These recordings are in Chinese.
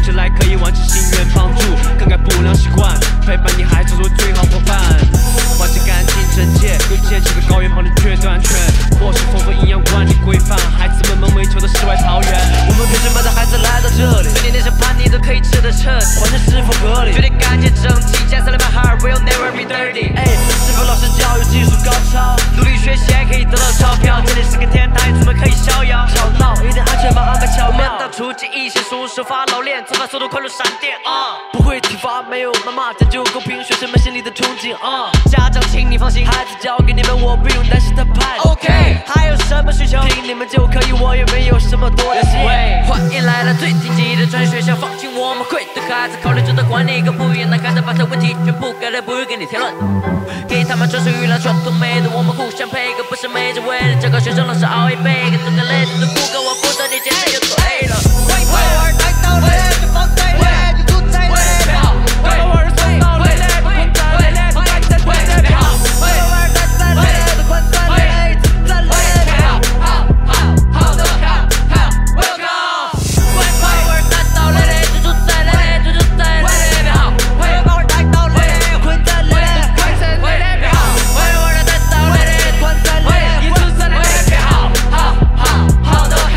起来可以挽起心愿，帮助更改不良习惯，陪伴你还是我最好伙伴。保持感情贞洁，又建起了高原旁的绝对安全。伙食丰富，营养管理规范，孩子们梦寐求的世外桃源。我们凭什么带孩子来到这里？每天想叛逆都可以吃得彻底，完全是否合理？绝对干净整齐，加上了 my heart will never be dirty。是否老师教育技术高超？努力学习还可以得到钞票，这里是个天堂，怎么可以逍遥？吵闹一定安全吗？安排巧妙。到处记忆写书，手法老练，做法速度快如闪电。不会体罚，没有妈妈，讲究公平，学生们心里的憧憬。家长请你放心，孩子交给你们，我不用担心他叛逆。OK， 还有什么需求？听你们就可以，我也没有什么多的心。欢迎来到最顶级的专业学校，放心，我们会对孩子考虑，值得管理，更不一样的孩子，把这问题全部改了，不会给你添乱。给他们专属娱乐，传统美德，我们互相配合，不是没着为了教个学生，老师熬一杯，跟这个累的不跟我负责，你简直就对了。偶尔来到累，就放在累，就住在累，偶尔送到累，不困在累，不待在累，偶尔待在累，不困在累，住在累，好的好 ，Welcome。偶尔待到累，就住在累，就住在累，偶尔待到累，不困在累，困在累，偶尔待到累，困在累，也住在累，好的好。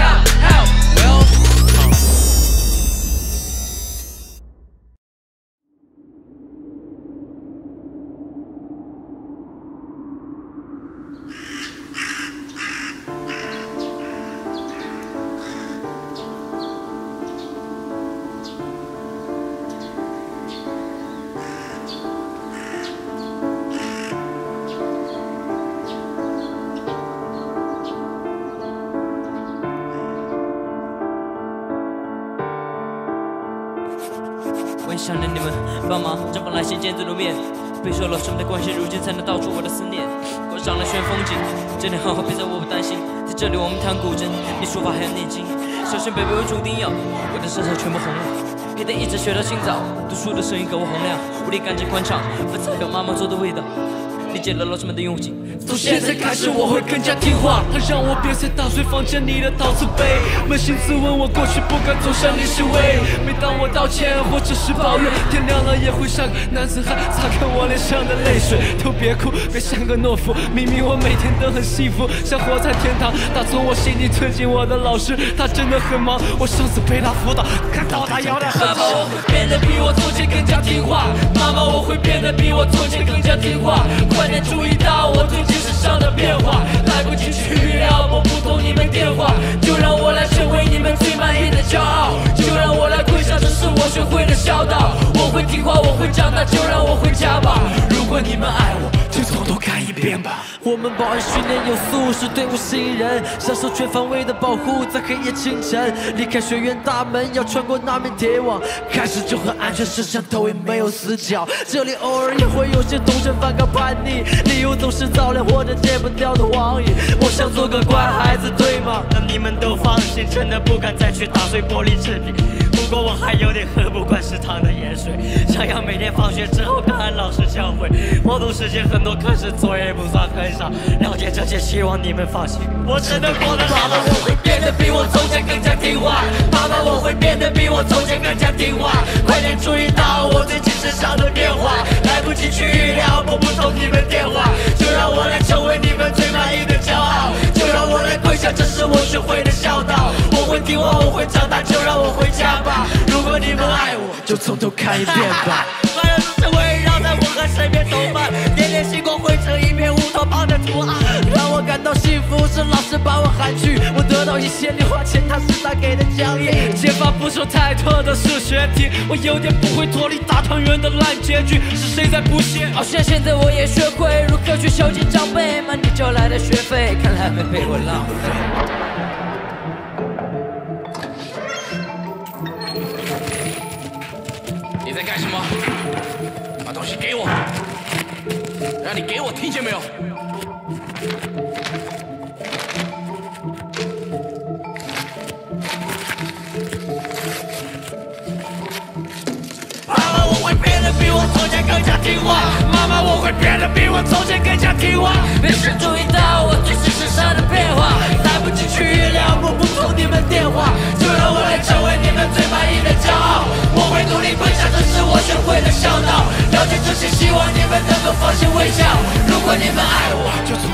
我也想念你们，帮忙绽放来信见字如面。备受了什么的关系，如今才能道出我的思念。关上了炫风景，这里好好别在我不担心。在这里我们弹古筝，你书法还要念经。小心贝贝我注定要，我的身上全部红了。黑的一直学到清早，读书的声音给我洪亮。屋里干净宽敞，饭菜有妈妈做的味道。理解了老师们的用心。从现在开始我会更加听话，他让我别再打碎房间里的陶瓷杯，扪心自问我过去不该走向历史位。每当我道歉或者是抱怨，天亮了也会像个男子汉擦干我脸上的泪水。都别哭，别像个懦夫，明明我每天都很幸福，像活在天堂。打从我心底尊敬我的老师，他真的很忙，我上次陪他辅导，看到他摇得很痛。我会变得比我从前更加听话，妈妈我会变得比我从前更加听话。快点注意到我最近时尚的变化，来不及去预料，拨不通你们电话，就让我来成为你们最满意的骄傲，就让我来跪下，这是我学会的孝道。我会听话，我会长大，就让我回家吧。如果你们爱我，就从头看一遍吧。我们保安训练有素，是队伍新人，享受全方位的保护，在黑夜清晨离开学院大门，要穿过那面铁网，开始就很安全，摄像头也没有死角。这里偶尔也会有些同学反抗叛逆，理由总是早恋或者戒不掉的网瘾。我想做个乖孩子，对吗？那你们都放心，真的不敢再去打碎玻璃制品。不过我还有点喝不惯食堂的盐水，想要每天放学之后看按老师教诲。活动时间很多，可是作业不算很少。了解这些，希望你们放心，我真的过得好。妈妈，我会变得比我从前更加听话。妈妈，我会变得比我从前更加听话。快点注意到我最近身上的变化，来不及去预料，拨不通你们电话，就让我来成为你们最满意的骄傲，就让我来跪下，这是我学会的孝道。我会听话，我会长大，就让我回家吧。如果你们爱我，就从头看一遍吧。快乐是围绕在我和身边同伴，点点星光汇成一片乌托邦的图案，让我感到幸福是老师把我喊去，我得到一些零花钱，他是他给的奖励。解法不受太多的数学题，我有点不会脱离大团圆的烂结局，是谁在补习？好像现在我也学会如何去孝敬长辈，满你交来的学费，看来没被我浪费。 你在干什么？把东西给我！让你给我，听见没有？妈妈，我会变得比我从前更加听话。妈妈，我会变得比我从前更加听话。没人注意到我最近身上的变化，来不及去预料，拨不通你们电话，就让我来成为你们最满意的骄傲。 们能够放心微笑。如果你们爱我，就从